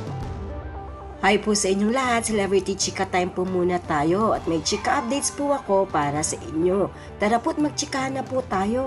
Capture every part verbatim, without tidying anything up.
Hi po sa inyong lahat, Celebrity Chika Time po muna tayo at may chika updates po ako para sa inyo. Tara po't magchikahan na po tayo.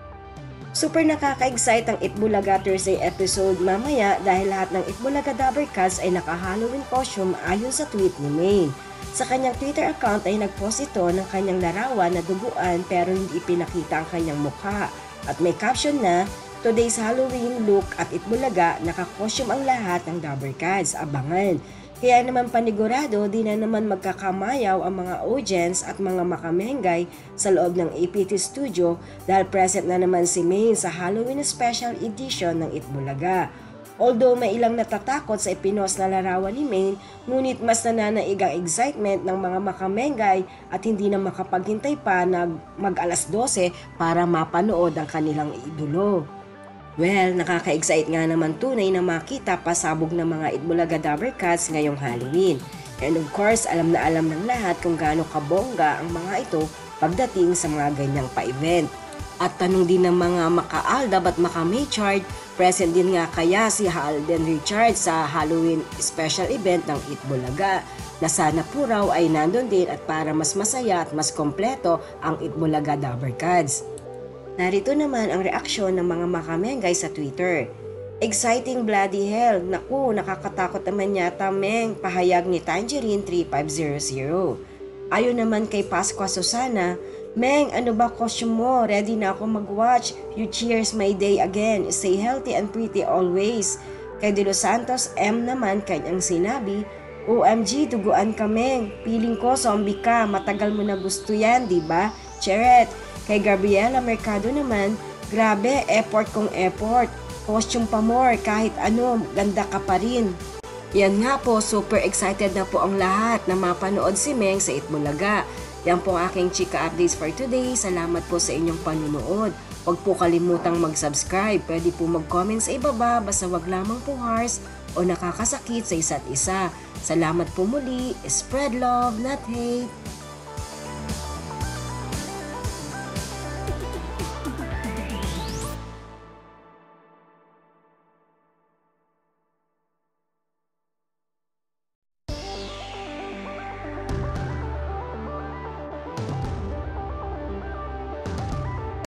Super nakaka-excite ang Itbulaga Thursday episode mamaya dahil lahat ng Itbulaga Dabbercats ay naka-Halloween costume ayon sa tweet ni Maine. Sa kanyang Twitter account ay nagpost ito ng kanyang larawan na duguan pero hindi ipinakita ang kanyang mukha. At may caption na, "Today's Halloween look at Itbulaga, naka-costume ang lahat ng Dabbercats, abangan." Kaya naman panigurado, di na naman magkakamayaw ang mga audience at mga makamengay sa loob ng A P T Studio dahil present na naman si Maine sa Halloween Special Edition ng Itbulaga. Although may ilang natatakot sa ipinost na larawan ni Maine, ngunit mas nananaig ang excitement ng mga makamengay at hindi na makapaghintay pa na mag alas dose para mapanood ang kanilang idolo. Well, nakaka-excite nga naman tunay na makita pasabog ng mga Itbulaga Dabbercats ngayong Halloween. And of course, alam na alam ng lahat kung gaano kabongga ang mga ito pagdating sa mga ganyang pa-event. At tanong din ng mga maka-Aldab at maka-Maychard, present din nga kaya si Alden Richard sa Halloween special event ng Itbulaga na sana po raw ay nandun din at para mas masaya at mas kompleto ang Itbulaga Dabbercats. Narito naman ang reaksyon ng mga makamengay sa Twitter. "Exciting bloody hell, naku nakakatakot naman yata Meng," pahayag ni Tangerine three five zero zero. Ayon naman kay Pasqua Susana, "Meng, ano ba costume mo? Ready na ako mag-watch. You cheers my day again. Stay healthy and pretty always." Kay De Los Santos M naman kanyang sinabi, "O M G, duguan ka Meng. Piling ko zombie ka. Matagal mo na gusto yan, di ba? Cheret." Kay Gabriela Mercado naman, "Grabe, effort kong effort. Costume pa more, kahit ano, ganda ka pa rin." Yan nga po, super excited na po ang lahat na mapanood si Meng sa Itbulaga. Yan po ang aking chika updates for today. Salamat po sa inyong panunood. Huwag po kalimutang mag-subscribe. Pwede po mag-comment sa ibaba, basta wag lamang po harsh o nakakasakit sa isa't isa. Salamat po muli. Spread love, not hate.